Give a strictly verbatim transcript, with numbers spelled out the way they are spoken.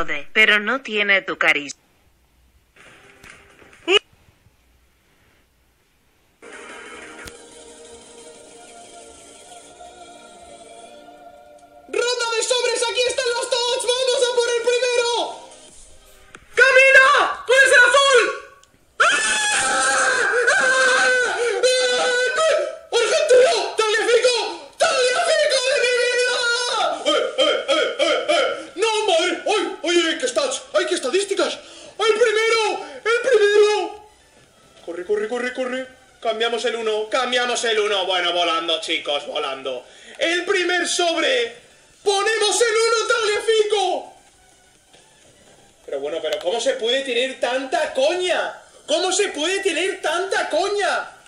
pero no tiene tu carisma. ¡Ronda de sobres! ¡Aquí están los tots! ¡Vamos a por el primero! ¡Camina! ¡Tú eres el azul! ¡Argentino! ¡Tagliafico! ¡Tagliafico de mi vida! ¡Eh, eh, eh, eh, eh! ¡No, madre! ¡Ay, ay, qué stats! ¡Ay, qué estadísticas! ¡El primero! ¡El primero! Corre, corre, corre, corre. Cambiamos el uno, cambiamos el uno. Bueno, volando, chicos, volando. ¡El primer sobre! ¡Ponemos el uno, Tagliafico! Pero bueno, pero ¿cómo se puede tener tanta coña? ¿Cómo se puede tener tanta coña?